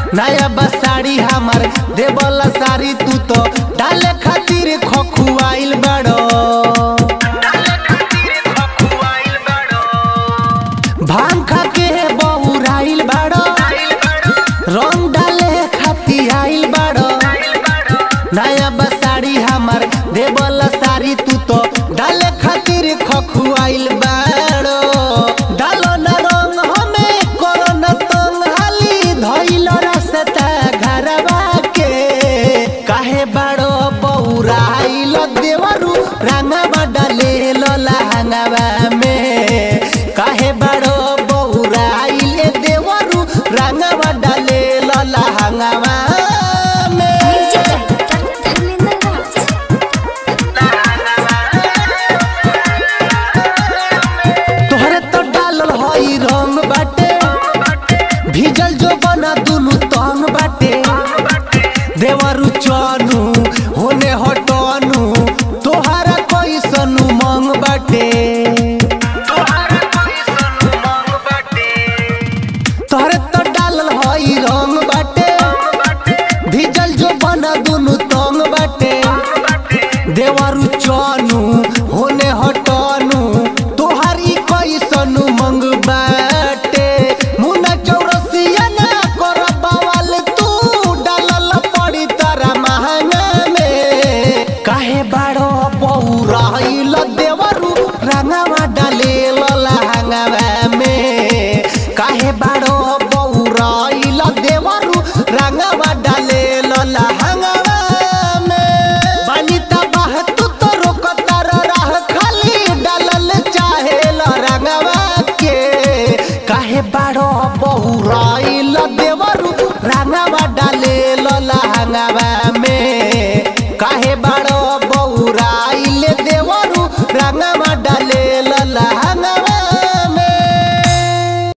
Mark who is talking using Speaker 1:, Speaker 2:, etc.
Speaker 1: नया बसाड़ी हमार देवला साड़ी तू तो डाले खातिर खखुआइल बड़ो भांग खा के बहुराइल बड़ो रंग डाले खातिर आइल बड़ो नया बसाड़ी हमार देवला साड़ी तू तो डाले खातिर खखुआइल बड़ो डालो न रंग हमें करो न तंग हाली धइल रसता घरवा के काहे बड़ो बहुराइल देवरू रंगवा डाले लहंगवा में काहे बड़ो बहुराइल देवरू रंगवा डाले लहंगवा रंग बाटे भीजल जो बना दुनु तंग बाटे देवरु चानू होने हटनू तोहरा कैसनु मंग बाटे तोहरे तो डालल हई रंग बाटे भीजल जो बना दुनु तंग बाटे देवरु चानू होने हटनू तोहरी कैसनु मंग बाटे मुना चौरसिया ना कर बवाल तू डालल पड़ी तारा महंगा में काहे बाड़ो बहुराइल देवरू रंगवा डाले लहंगवा में काहे बाड़ो बहुराइल देवरू रंगवा डाले लहंगवा में बनिता बाह तू तो रोकता रह खाली डालल चाहे रंगवा के काहे बाड़ो बहुराइल देवरू रंगवा डाले लहंगवा में।